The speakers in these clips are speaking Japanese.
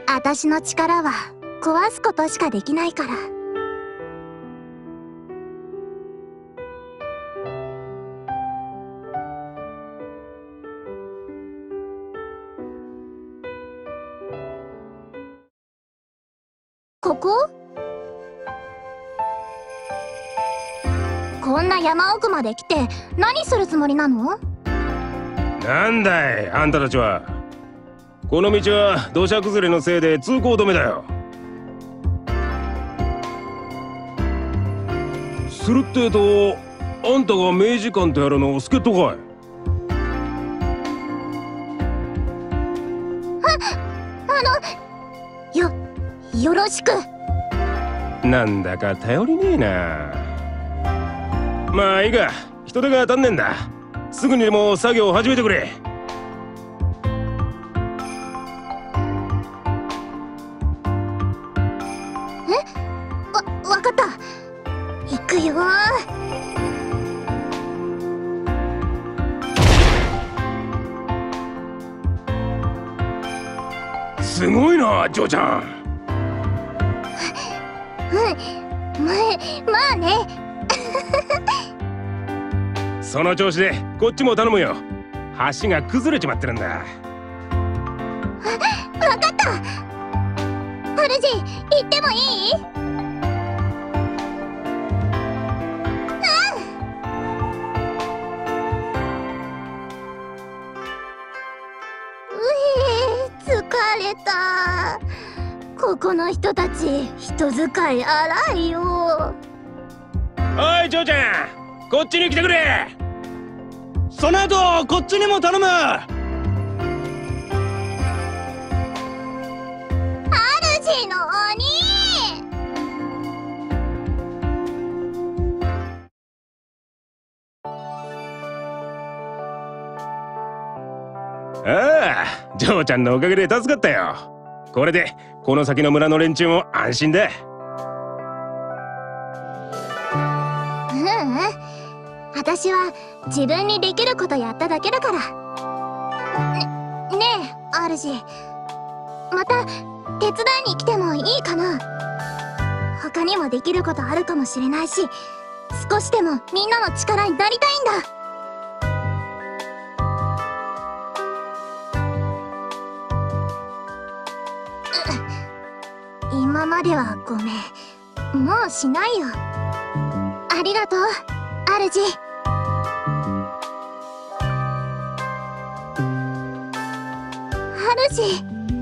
私の力は壊すことしかできないから。ここ？こんな山奥まで来て何するつもりなの？ なんだいあんたたちは。この道は土砂崩れのせいで通行止めだよ。するってと、あんたが明治館とやらの助っ人かい？よろしく。 なんだか頼りねえな。まあいいか、人手が足んねえんだ。すぐにでも作業を始めてくれ。 わかった。行くよ。 すごいな、嬢ちゃん。 まあね。 その調子でこっちも頼むよ。橋が崩れちまってるんだ。 わかった。主、行ってもいい？疲れた。ここの人たち人使い荒いよ。 おい嬢ちゃん、こっちに来てくれ。 その後こっちにも頼む。 主の鬼。 ああ、嬢ちゃんのおかげで助かったよ。これでこの先の村の連中も安心だ。 私は自分にできることやっただけだから。ねえ主、また手伝いに来てもいいかな？他にもできることあるかもしれないし、少しでもみんなの力になりたいんだ。今まではごめん。もうしないよ。ありがとう、主。主。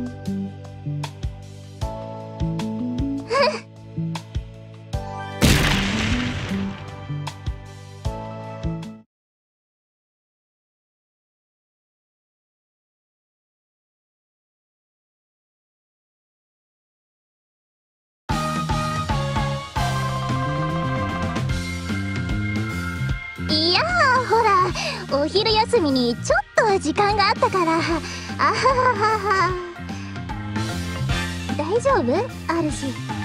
いやー、ほら、お昼休みにちょっと時間があったから。あはははは。大丈夫？主。